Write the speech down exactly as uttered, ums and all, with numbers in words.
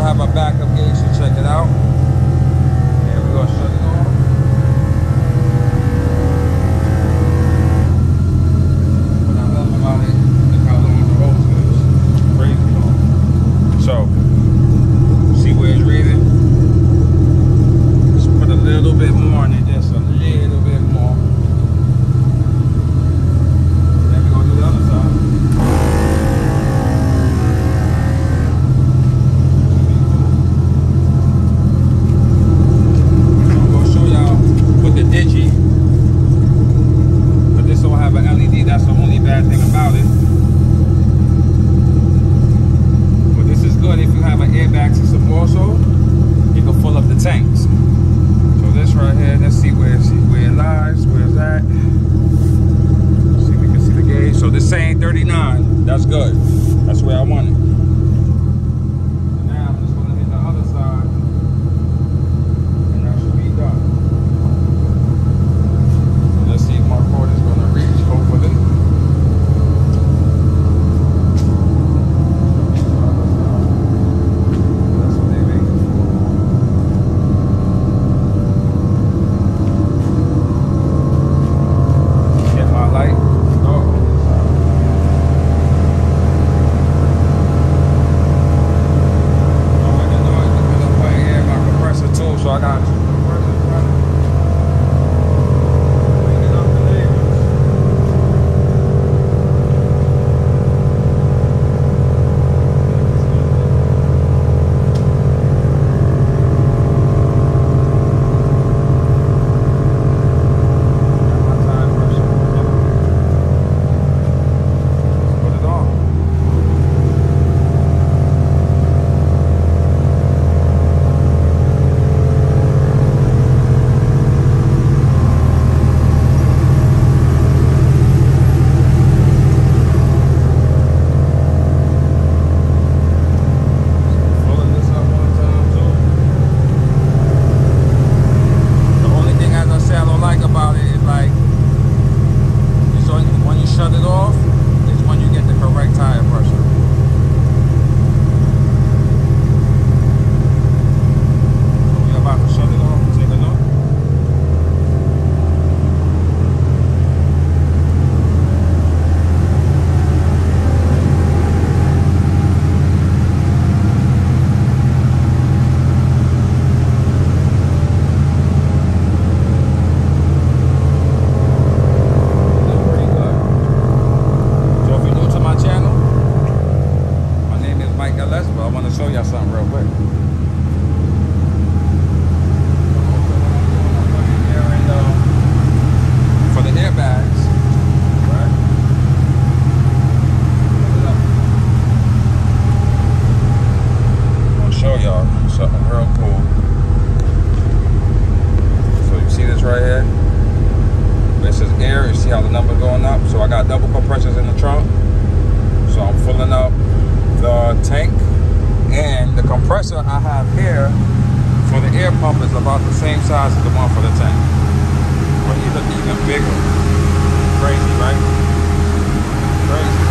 have a backup gauge, so check it out. And we're gonna shut it off. What I love about it is how long the hose is. Crazy long. So, see where it's reading? Just put a little bit more on it, just a little bit more. Then we're gonna do the other side. The digi, but this don't have an L E D. That's the only bad thing about it. But this is good if you have an airbag system also. You can fill up the tanks. So this right here, let's see where see where it lies. Where's that? Let's see if we can see the gauge. So this saying thirty-nine. That's good. That's where I want it. So I got shut it off is when you get the correct tire pressure. So we're about to shut it off and take a look. But I want to show y'all something real quick. For the airbags, right? I'm gonna show y'all something real cool. So you see this right here? This is air. You see how the number going up? So I got double compressors in the trunk. So I'm filling up the tank, and the compressor I have here for the air pump is about the same size as the one for the tank, but even even bigger. Crazy, right? Crazy.